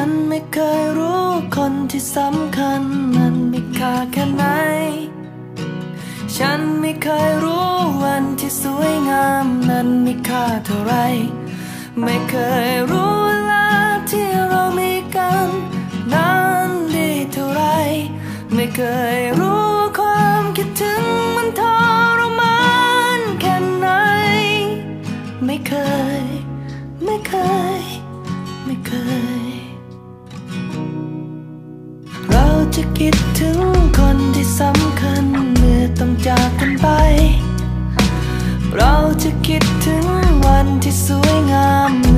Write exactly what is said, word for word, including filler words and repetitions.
นไม่เคยรู้คนที่สำคัญมันมีค่าแค่ไหนฉันไม่เคยรู้วันที่สวยงามนั้นมีค่าเท่าไรไม่เคยรู้เวลาที่เรามีกันนั้นดีเท่าไรไม่เคยรู้ความคิดถึงมันทรมานแค่ไหนไม่เคยไม่เคยไม่เคยเราจะคิดถึงคนที่สำคัญเมื่อต้องจากกันไปเราจะคิดถึงวันที่สวยงาม